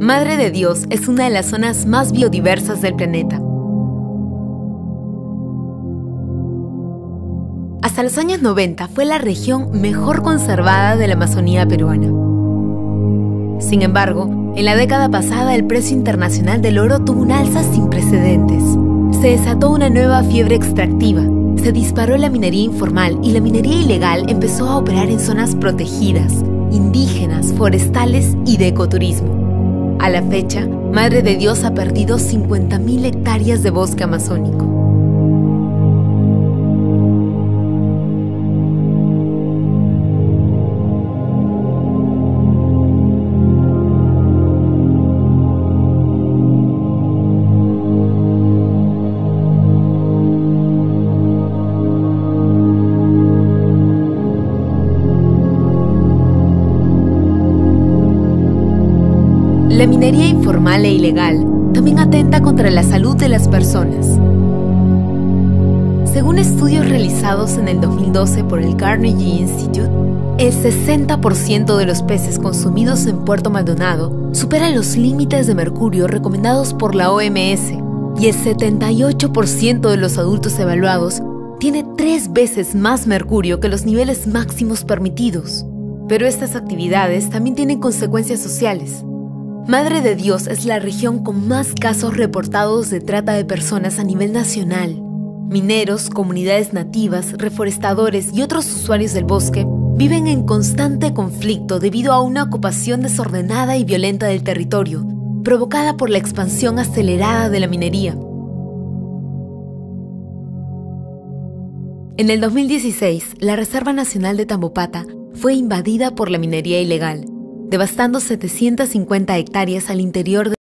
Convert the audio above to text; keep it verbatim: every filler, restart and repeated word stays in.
Madre de Dios es una de las zonas más biodiversas del planeta. Hasta los años noventa fue la región mejor conservada de la Amazonía peruana. Sin embargo, en la década pasada el precio internacional del oro tuvo un alza sin precedentes. Se desató una nueva fiebre extractiva, se disparó la minería informal y la minería ilegal empezó a operar en zonas protegidas, indígenas, forestales y de ecoturismo. A la fecha, Madre de Dios ha perdido cincuenta mil hectáreas de bosque amazónico. La minería informal e ilegal también atenta contra la salud de las personas. Según estudios realizados en el dos mil doce por el Carnegie Institute, el sesenta por ciento de los peces consumidos en Puerto Maldonado supera los límites de mercurio recomendados por la O M S y el setenta y ocho por ciento de los adultos evaluados tiene tres veces más mercurio que los niveles máximos permitidos. Pero estas actividades también tienen consecuencias sociales. Madre de Dios es la región con más casos reportados de trata de personas a nivel nacional. Mineros, comunidades nativas, reforestadores y otros usuarios del bosque viven en constante conflicto debido a una ocupación desordenada y violenta del territorio, provocada por la expansión acelerada de la minería. En el dos mil dieciséis, la Reserva Nacional de Tambopata fue invadida por la minería ilegal, devastando setecientas cincuenta hectáreas al interior de